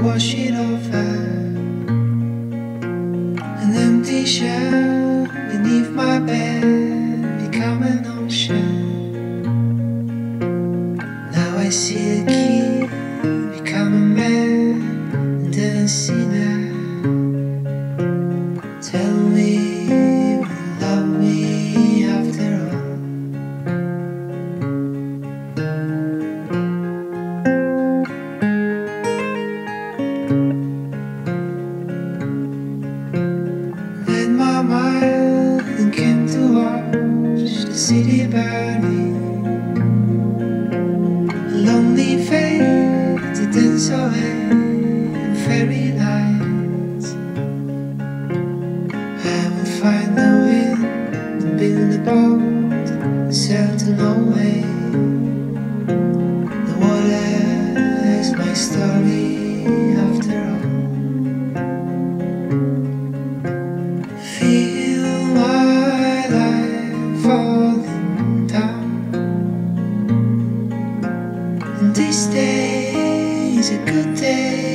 wash it over. An empty shell beneath my bed become an ocean. Now I see a key become a man, and then I see that. Tell me you love me after all. Then my mind came to watch the city burning. A lonely fate to dance away in fairy lights. I will find the wind and build a boat and sail to Norway. The water is my story after all. Feel my life falling down, and this day is a good day.